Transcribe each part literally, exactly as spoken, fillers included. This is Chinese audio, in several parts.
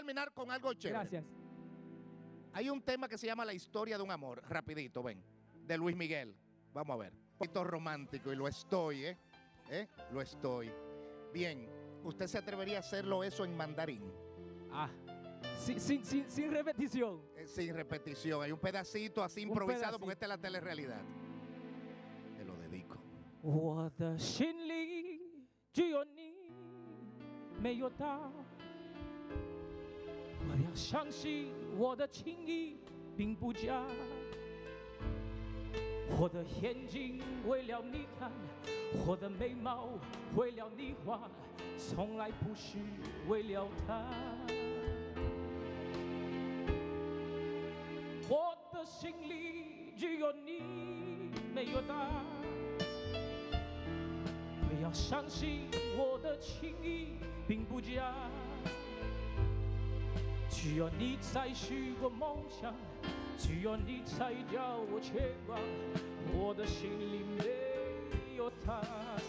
terminar con algo chévere. Gracias. Hay un tema que se llama La historia de un amor. Rapidito, ven. De Luis Miguel. Vamos a ver. Un poquito romántico y lo estoy, ¿eh? ¿Eh? Lo estoy. Bien. ¿Usted se atrevería a hacerlo eso en mandarín? Ah, sin, sin, sin, sin repetición. Eh, sin repetición. Hay un pedacito así Un improvisado pedacito. porque esta es la telerrealidad. Te lo dedico. 我的心里只有你，没有他。我要相信我的情意并不假。我的眼睛为了你看，我的眉毛为了你画，从来不是为了他。我的心里只有你，没有他。我要相信我的情意并不假，只有你才是我梦想，只有你才叫我牵挂，我的心里没有他。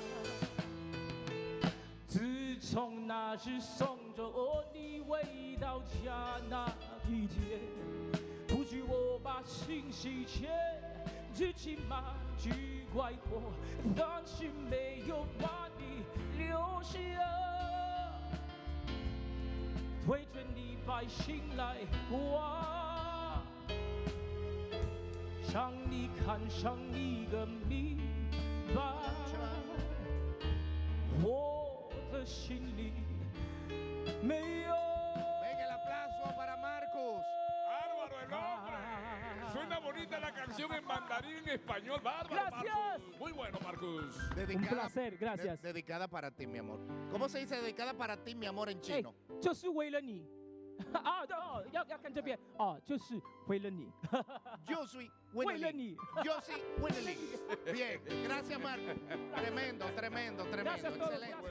自从那日送走你回到家那一天，不许我把心洗钱，自己骂句怪我，但是没有把你留下。推着你百姓来挖，让你看上一个明白，我的心里没有。 Venga el aplauso para Marcus. ¡Bárbaro el hombre! Suena bonita la canción en mandarín en español. ¡Bárbaro, Gracias. Marcus! Muy bueno, Marcus. Dedicada, Un placer, gracias. de- dedicada para ti, mi amor. ¿Cómo se dice dedicada para ti, mi amor, en chino? 哎，就是为了你。啊，哦，要要看这边哦，就是为了你。 Yo soy 为了你。 Yo soy Winnie. Bien, gracias, Marcos. Tremendo, tremendo, tremendo. Gracias a todos. Excelente.